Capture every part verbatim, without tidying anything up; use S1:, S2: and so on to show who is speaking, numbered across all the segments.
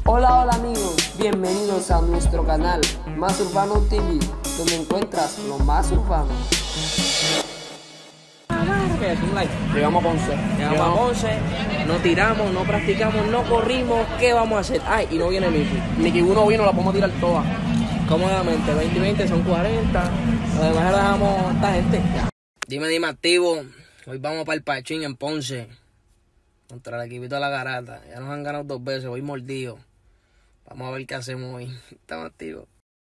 S1: Hola, hola amigos, bienvenidos a nuestro canal Más Urbano T V, donde encuentras lo más urbano.
S2: Llegamos a Ponce, llegamos a Ponce, no tiramos, no practicamos, no corrimos, ¿qué vamos a hacer? Ay, y no viene Miki. Miki uno vino, la podemos tirar todas. Cómodamente, veinte y veinte son cuarenta. Además le dejamos a esta gente. Dime, dime, activo. Hoy vamos para el Pachín en Ponce. Contra el equipito de la Garata. Ya nos han ganado dos veces, hoy mordido. Vamos a ver qué hacemos hoy. Estamos activos.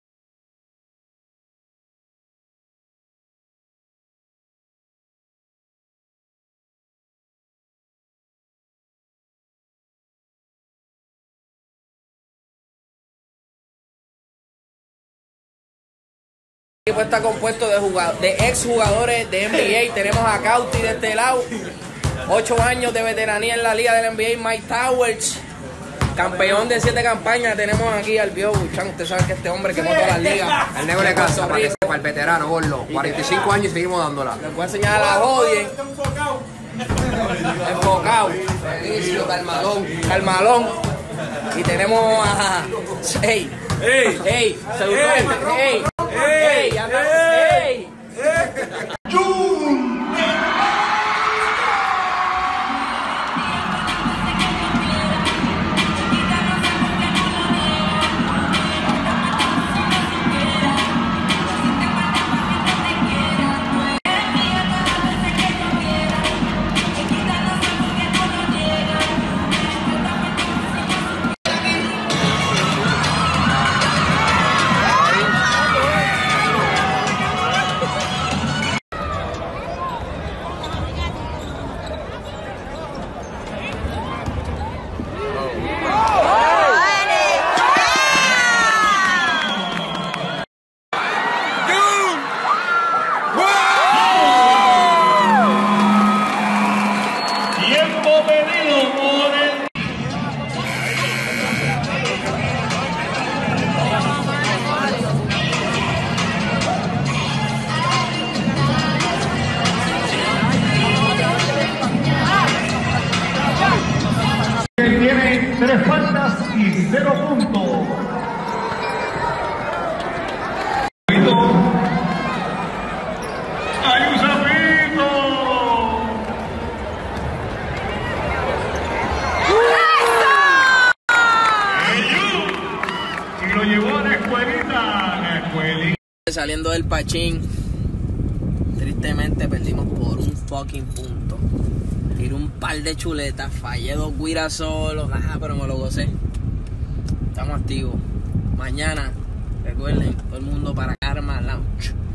S2: El equipo está compuesto de, jugadores, de ex jugadores de N B A. Tenemos a Cauti de este lado, ocho años de veteranía en la liga del N B A. Mike Towers, campeón de siete campañas. Tenemos aquí al viejo Buchan. Usted sabe que este hombre quemó todas las ligas.
S3: El negro de casa, para que sepa, el veterano, gordo. cuarenta y cinco años y seguimos dándola.
S2: Les voy a enseñar a la Hodien. Enfocado. Buenísimo, calmalón. Calmalón. Y tenemos a... ¡Ey! ¡Ey! ¡Ey! ¡Ey! ¡Ey! ¡Ey! ¡Ey!
S4: Tiene tres faltas y cero puntos. ¡Hay un sapito! Y lo llevó a la escuelita, a la escuelita.
S2: Saliendo del Pachín, tristemente perdimos por un fucking punto. Tiré un par de chuletas, fallé dos guiras solo, nada, pero me lo gocé. Estamos activos. Mañana, recuerden, todo el mundo para Karma Lounge.